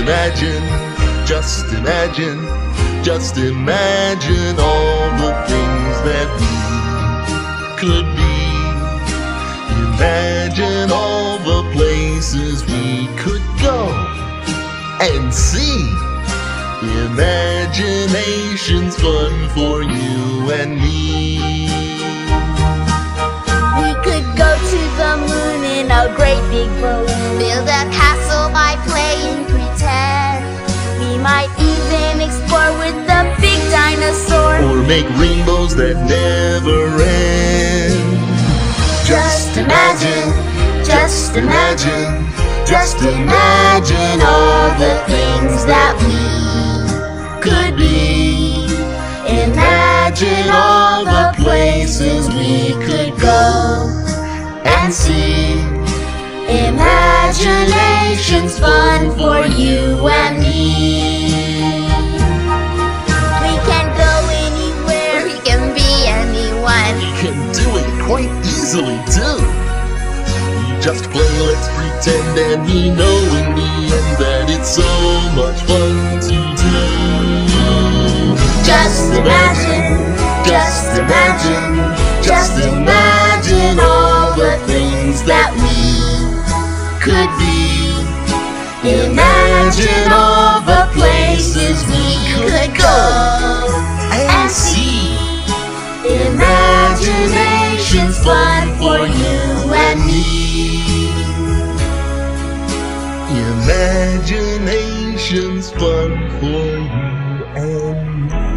imagine, just imagine, just imagine all the things that we could be. Imagine all the places we could go and see. Imagination's fun for you and me. We could go to the moon in a great big balloon, build a castle by playing pretend. We might even explore with the big dinosaur, or make rainbows that never end. Just imagine, just imagine, just imagine all the things that we could be. Imagine all the places we could go and see. Imagination's fun for you and me. we can go anywhere, we can be anyone. We can do it quite easily too. You just play Let's Pretend, and we know in the end that it's so much fun to do. Just imagine, just imagine, just imagine all the things that we could be. Imagine all the places we could go and see. Imagination's fun for you and me. Imagination's fun for you and me.